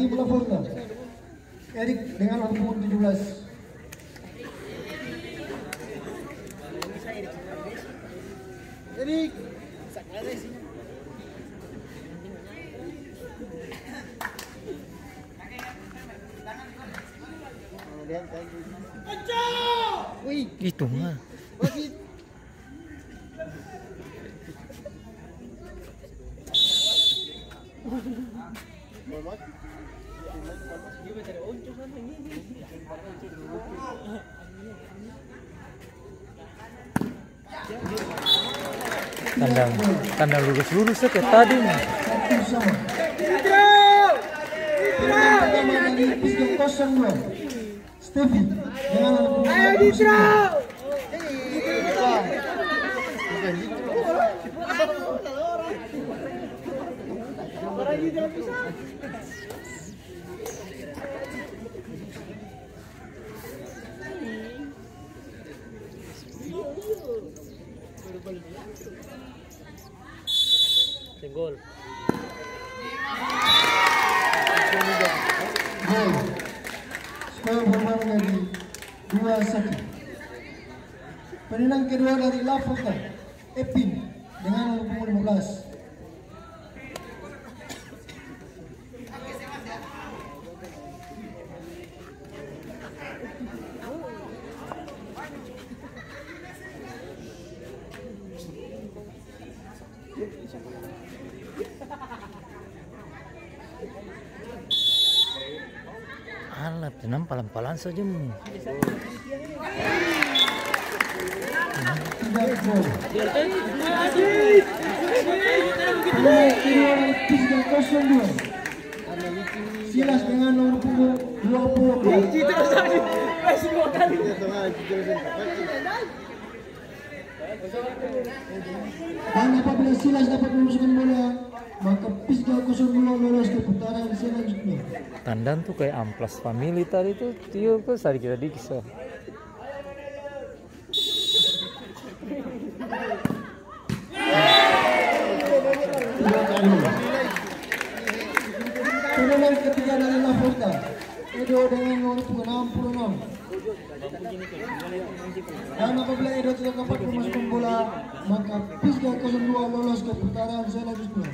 lagi bola Forta. Erik dengan nomor punggung 17. Erik. Wih, itu mah. Tandang lurus-lurus ya kayak tadi. Stevi dengan Ayo Ditra. Senggol. Skor berubah menjadi 2-1. Penendang kedua dari La Forta, Epin dengan nomor punggung 15. Alat tenang palan-palan saja mu. Silas dengan nomor punggung 20. Dan apabila Silas dapat memasukkan bola, maka Pisga 02 lolos ke putaran selanjutnya. Tandan tuh kayak amplas family tadi tuh, Tio tuh tadi kita dikisah. Penendang ketiga dari La Forta, Edo dengan nomor punggung 66. Dan apabila Edo tidak dapat memasukkan bola, maka Pisga 02 lolos ke putaran selanjutnya.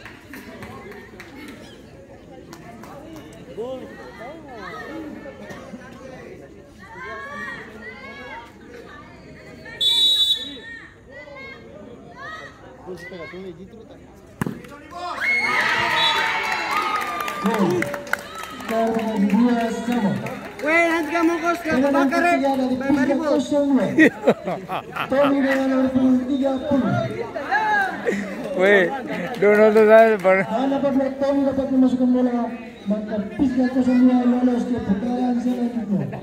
Gol. Skor 2-2. Weh, nanti kamu kos ke Penendang bakar ketiga dari Pisga 02, Tommy dengan nomor punggung 30. Weh, Dono tuh saya Dan apabila Tommy dapat memasukkan bola, maka Pisga 02 lolos ke putaran selanjutnya.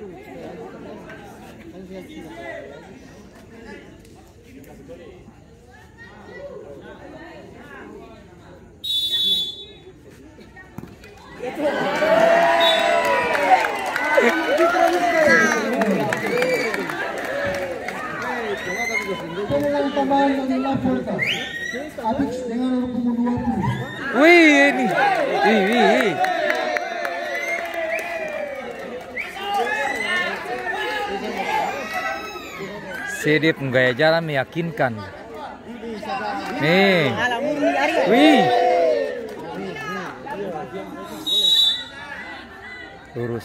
Penendang tambahan dari La Forta, Abix dengan nomor punggung 20. Wih, ini. Wih. Sedip gaya jalan meyakinkan. Nih. Wih. Lurus.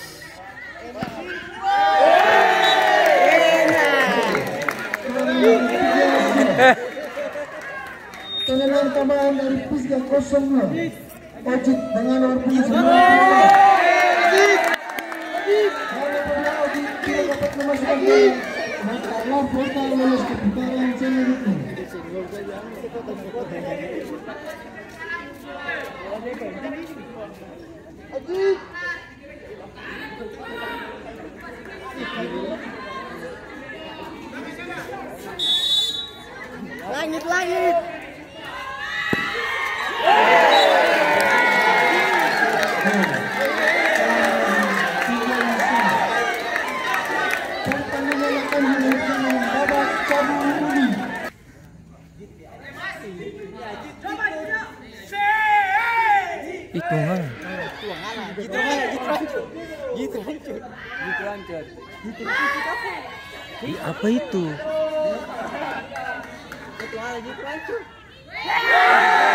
Penendang tambahan dari Pisga 02, Ojit dengan nomor punggung 9. Ojit tidak dapat memasukkan bola, maka La Forta lolos ke putaran selanjutnya. Langit. Pertandingan akan dilanjutkan babak cabut undi. Itu mah. Gitu hancur. Gitu hancur. Gitu apa? Apa itu? Gitu hancur.